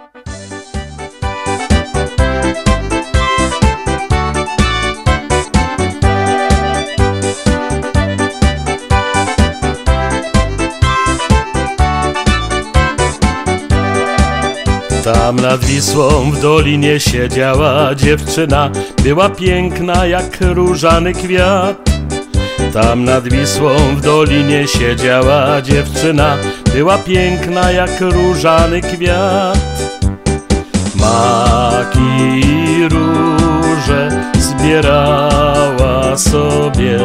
Tam nad Wisłą w dolinie siedziała dziewczyna, była piękna jak różany kwiat. Tam nad Wisłą w dolinie siedziała dziewczyna, była piękna jak różany kwiat. Maki i róże zbierała sobie,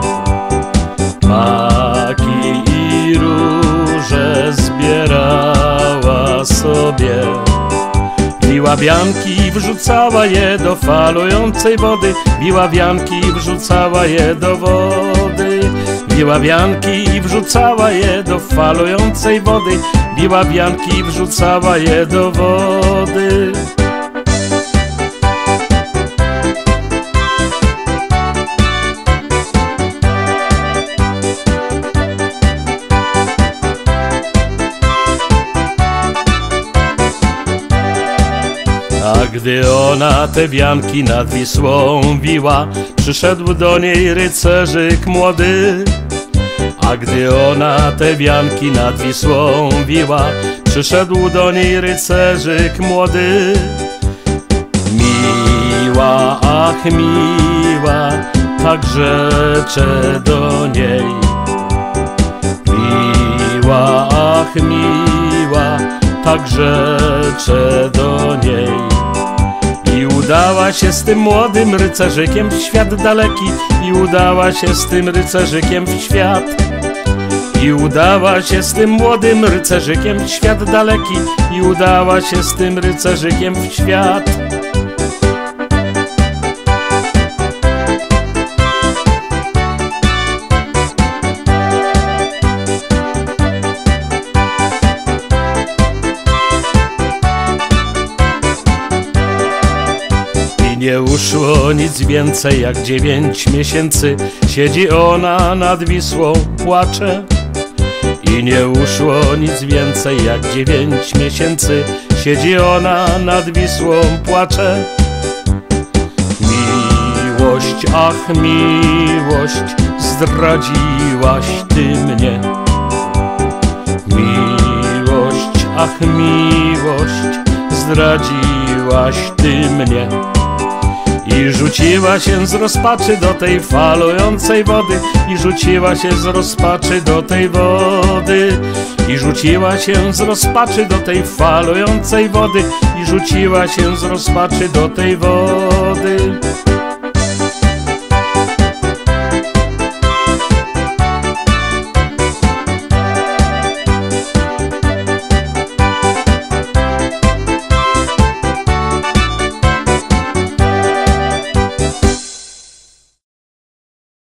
maki i róże zbierała sobie. Biła wianki i wrzucała je do falującej wody, biła wianki i wrzucała je do wody. Biła wianki i wrzucała je do falującej wody, biła wianki i wrzucała je do wody. A gdy ona te wianki nad Wisłą wiła, przyszedł do niej rycerzyk młody. A gdy ona te wianki nad Wisłą wiła, przyszedł do niej rycerzyk młody. Miła, ach miła, tak rzecze do niej. Miła, ach miła, tak rzecze do niej. I udała się z tym młodym rycerzykiem w świat daleki, i udała się z tym rycerzykiem w świat. I udała się z tym młodym rycerzykiem w świat daleki, i udała się z tym rycerzykiem w świat. Nie uszło nic więcej jak 9 miesięcy, siedzi ona nad Wisłą, płacze. I nie uszło nic więcej jak 9 miesięcy, siedzi ona nad Wisłą, płacze. Miłość, ach miłość, zdradziłaś ty mnie. Miłość, ach miłość, zdradziłaś ty mnie. I rzuciła się z rozpaczy do tej falującej wody, i rzuciła się z rozpaczy do tej wody. I rzuciła się z rozpaczy do tej falującej wody, i rzuciła się z rozpaczy do tej wody.